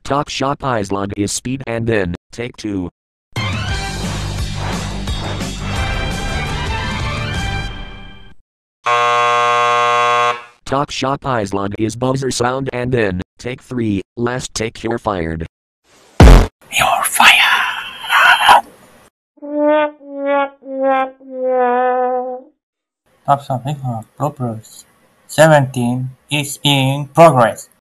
Top shot Izlog is speed and then, take 2. Top shot Izlog is buzzer sound and then, take 3, last take you're fired. You're fired! Top topic of Bloopers 17 is in progress.